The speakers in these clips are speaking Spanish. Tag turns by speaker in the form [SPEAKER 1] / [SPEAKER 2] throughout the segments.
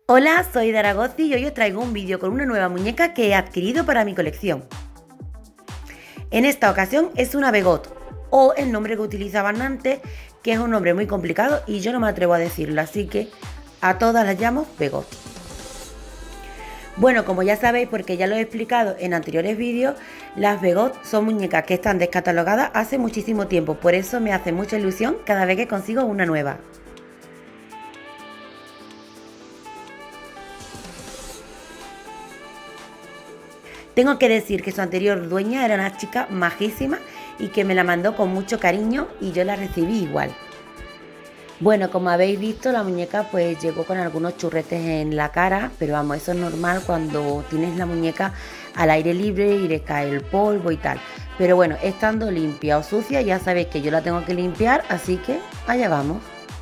[SPEAKER 1] Hola, soy Daragozzi y hoy os traigo un vídeo con una nueva muñeca que he adquirido para mi colección. En esta ocasión es una Begot, o el nombre que utilizaban antes, que es un nombre muy complicado y yo no me atrevo a decirlo, así que a todas las llamo Begot. Bueno, como ya sabéis, porque ya lo he explicado en anteriores vídeos, las Begot son muñecas que están descatalogadas hace muchísimo tiempo, por eso me hace mucha ilusión cada vez que consigo una nueva. Tengo que decir que su anterior dueña era una chica majísima y que me la mandó con mucho cariño y yo la recibí igual. Bueno, como habéis visto, la muñeca pues llegó con algunos churretes en la cara, pero vamos, eso es normal cuando tienes la muñeca al aire libre y le cae el polvo y tal. Pero bueno, estando limpia o sucia, ya sabéis que yo la tengo que limpiar, así que allá vamos.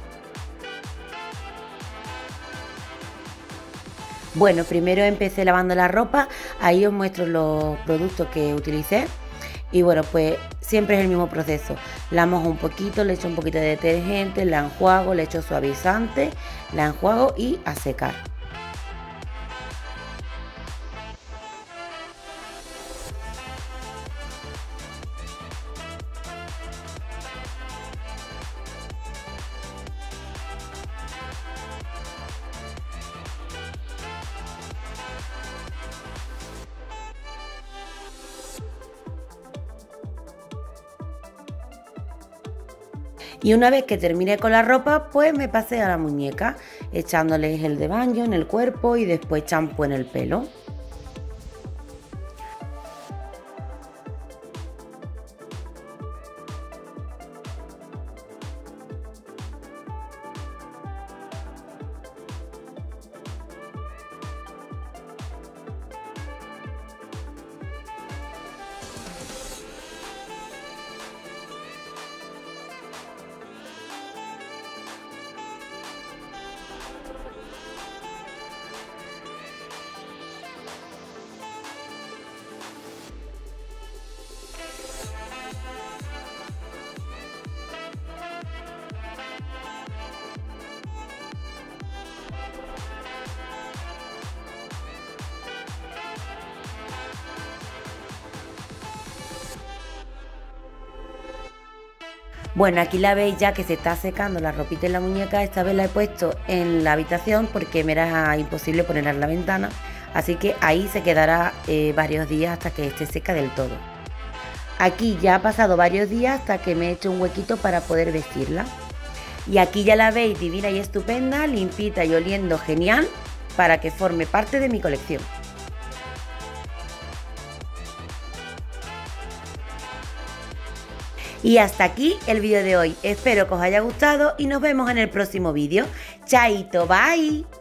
[SPEAKER 1] Bueno, primero empecé lavando la ropa, ahí os muestro los productos que utilicé y bueno, pues siempre es el mismo proceso. La mojo un poquito, le echo un poquito de detergente, la enjuago, le echo suavizante, la enjuago y a secar. Y una vez que terminé con la ropa, pues me pasé a la muñeca, echándoles gel de baño en el cuerpo y después champú en el pelo. Bueno, aquí la veis ya que se está secando la ropita en la muñeca. Esta vez la he puesto en la habitación porque me era imposible ponerla en la ventana. Así que ahí se quedará varios días hasta que esté seca del todo. Aquí ya ha pasado varios días hasta que me he hecho un huequito para poder vestirla. Y aquí ya la veis divina y estupenda, limpita y oliendo genial para que forme parte de mi colección. Y hasta aquí el vídeo de hoy. Espero que os haya gustado y nos vemos en el próximo vídeo. ¡Chaito! ¡Bye!